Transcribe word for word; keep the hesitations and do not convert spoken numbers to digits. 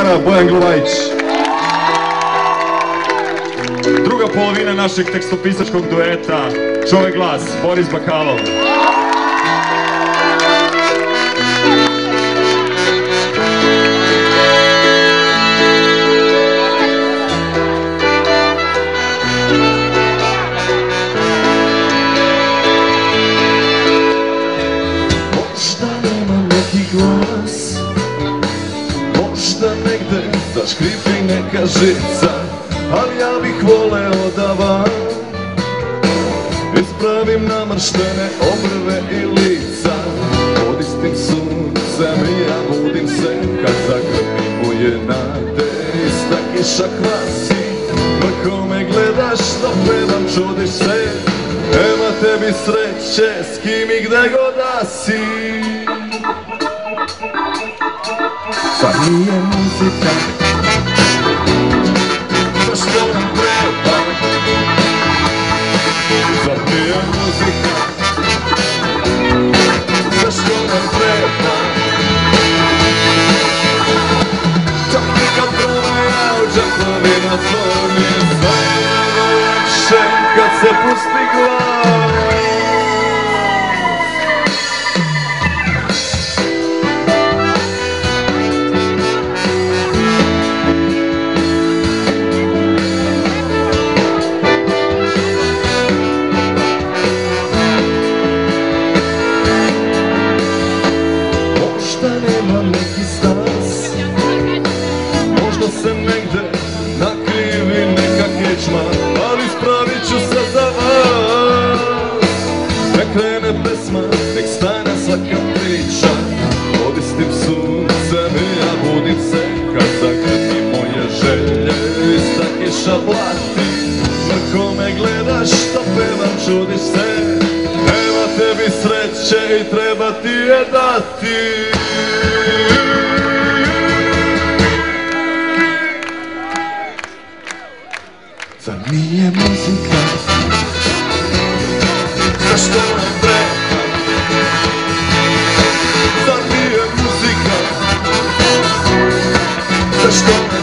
gitara Bojan Glovajić. Druga polovina našeg tekstopisačkog dueta, Čovek glas, Boris Bakalov. Možda nema neki glas, možda negde zaškripi neka žica, ali ja bih voleo da vam ispravim namrštene obrve i lica. Odistim suncem i ja budim se kad zagrbi moje nade. Ista kiša kvasi, kako me gledaš da pevam čudiš se. Nema tebi sreće s kim i gde god da si. Sad nije muzika, zašto nam treba? Zar nije muzika, zašto nam treba? Čak i kad promaja u džepovima tvoj mi je sve mnogo lakše kad se pusti glas. Nema neki stas, možda se negde nakrivi neka kećma, ali spravit ću se za vas. Nek krene pesma, nek stane svaka priča. Odistim suncem i ja budim se kad zagrbi moje želje. Ista kiša blati, mrko me gledaš da pevam čudiš se. Nema tebi sreće i treba ti je dati. Zar nije muzika, zašto nam treba? Zar nije muzika, zašto nam treba?